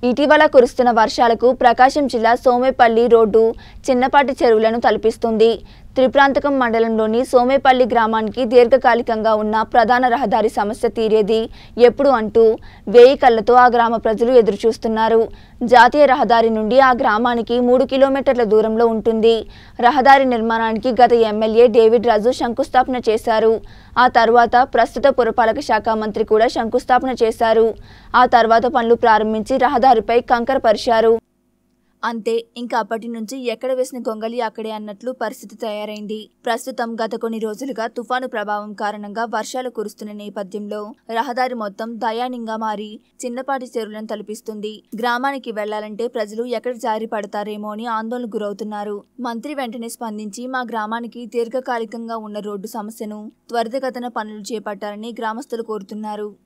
ఇటీవల కురుస్తున్న వర్షాలకు ప్రకాశం జిల్లా సోమేపల్లి రోడ్డు చిన్నపాటి చెరువులను తలపిస్తుంది. త్రిప్రాంతకం మండలంలోని సోమేపల్లి గ్రామానికి దీర్ఘకాలికంగా ఉన్న ప్రధాన రహదారి సమస్య తీరేది ఎప్పుడు అంటూ వేయి కళ్లతో ఆ గ్రామ ప్రజలు ఎదురుచూస్తున్నారు. జాతీయ రహదారి నుండి ఆ గ్రామానికి 3 కిలోమీటర్ల దూరంలో ఉంటుంది. రహదారి నిర్మాణానికి గత ఎమ్మెల్యే డేవిడ్ రాజు శంకుస్థాపన చేశారు. ఆ తర్వాత ప్రస్తుత పురపాలక శాఖ మంత్రి కూడా శంకుస్థాపన చేశారు. ఆ తర్వాత పనులు ప్రారంభించి రహదారిపై కంకర పరిచారు. అంతే, ఇంకా అప్పటి నుంచి ఎక్కడ వేసిన గొంగలి అక్కడే అన్నట్లు పరిస్థితి తయారైంది. ప్రస్తుతం గత కొన్ని రోజులుగా తుఫాను ప్రభావం కారణంగా వర్షాలు కురుస్తున్న నేపథ్యంలో రహదారి మొత్తం దయానీయంగా మారి చిన్నపాటి చెరువులను తలపిస్తుంది. గ్రామానికి వెళ్లాలంటే ప్రజలు ఎక్కడ జారి పడతారేమో అని ఆందోళనకు గురవుతున్నారు. మంత్రి వెంటనే స్పందించి మా గ్రామానికి దీర్ఘకాలికంగా ఉన్న రోడ్డు సమస్యను త్వరితగతిన పనులు చేపట్టాలని గ్రామస్తులు కోరుతున్నారు.